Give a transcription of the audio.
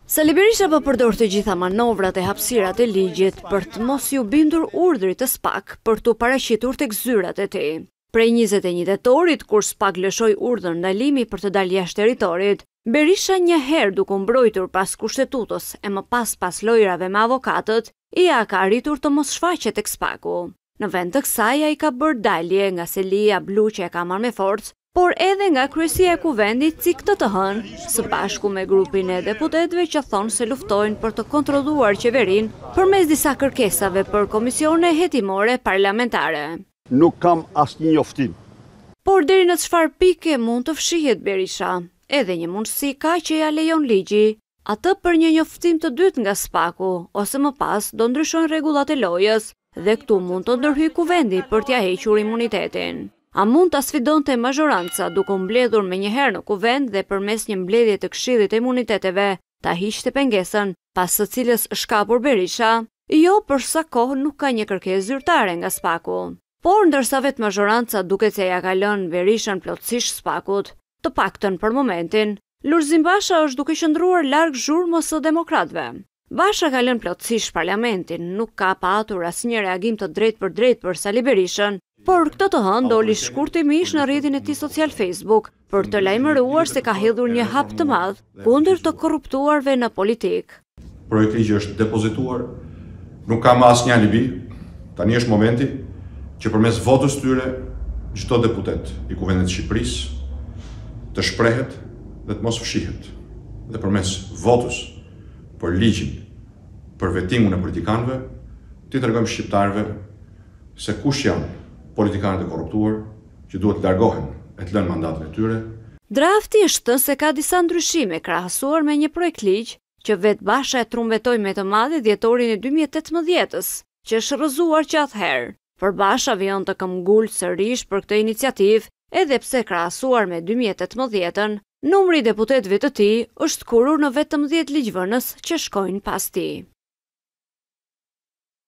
Sali Berisha po përdor të gjitha manovrat e hapësirat e ligjit për të mos ju bindur urdhrit të SPAK për t'u paraqitur tek zyrat e tij. Prej 21 tetorit, kur SPAK lëshoi urdhër ndalimi për të dalë jashtë territorit, Berisha një herë duke mbrojtur pas kushtetutës e më pas lojrave me avokatët, ka arritur të mos shfaqet tek SPAK-u. Në vend të kësaj ai ka bërë dalje nga selia blu që e ka marrë me forcë, por edhe nga kryesia e kuvendit si këtë të hënë, së bashku me grupin e deputetëve që thonë se luftojnë për të kontrolluar qeverinë përmes disa kërkesave për komisione hetimore parlamentare. Nuk kam asnjë njoftim. Por deri në çfarë pike mund të fshihet Berisha? Edhe një mundësi ka që ja lejon ligji, atë për një njoftim të dytë nga SPAK-u, ose më pas do ndryshojnë rregullat e lojës dhe këtu mund të ndërhyjë kuvendi për t'ia hequr imunitetin. A mund ta sfidonte mazhoranca duke u mbledhur me njëherë në kuvend dhe përmes një mbledhje të Këshillit të Imuniteteve ta hiqte pengesën, pas së cilës shkapur Berisha? Jo, për sa kohë nuk ka një kërkesë zyrtare nga SPAK-u. Por ndërsa vetë mazhoranca duket se ja ka lënë Berishën plotësisht SPAK-ut, të paktën për momentin, Lulzim Basha është duke qëndruar larg zhurmës së demokratëve. Basha ka lënë plotësisht parlamentin, nuk ka patur asnjë reagim të drejtë për Sali Berishën, por këtë të hënë doli shkurtimisht në rrjetin e tij social Facebook për të lajmëruar se ka hedhur një hap të madh kundër të korruptuarve në politikë. Projekti që është depozituar nuk ka më asnjë alibi. Tani është momenti që përmes votës tyre çdo deputet i Kuvendit të Shqipërisë të shprehet dhe të mos fshihet. Dhe përmes votës për ligjin për vetimin e politikanëve, t'i tregojmë shqiptarëve se kush janë politikanët e korruptuar që duhet të largohen e të lënë mandatin e tyre. Drafti është se ka disa ndryshime krahasuar me një projekt ligj që vetë Basha e trumbetoi me të madhe dhjetorin e 2018-s, që është rrëzuar që atëherë. Për Basha vijon të këmbgul sërish për këtë iniciativë, edhe pse krahasuar me 2018-ën, numri i deputetëve të tij është kurur në vetëm 10 ligjvënës që shkojnë pas tij.